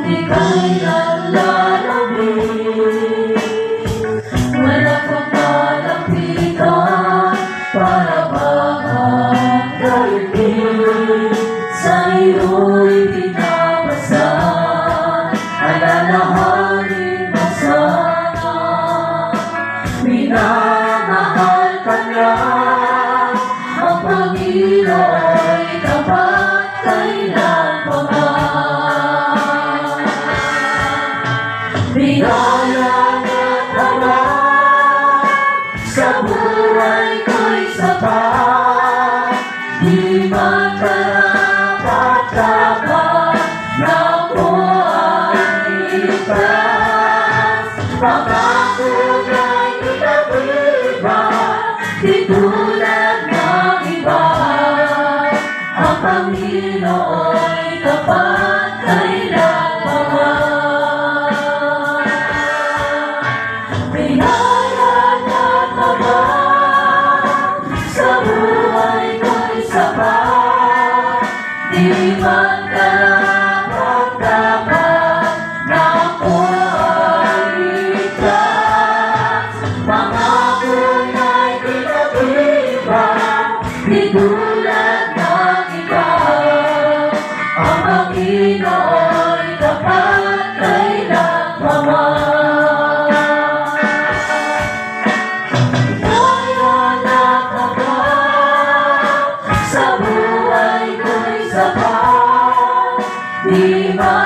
di kailan lalabing. Wala kang malapitan para bang daigdig sa iyo'y pinapasan. Alalahanin mo sana, minamahal ka na. Ang Panginoon'y tapat kailanman. Biyaya at habang sa buhay ko'y sapat, di man karapat-dapat na ako ay ligtas. Pangako na'y iba, di tulad ng iba. Ang Panginoon'y tapat kailanman. Biyaya at habang sa buhay ko'y sapat, di man karapat-dapat na ako ay ligtas. Pangako na'y iba, di tulad ng iba. Ang Panginoon'y tapat kailanman. Biyaya at habang sa buhay ko'y sapat, di man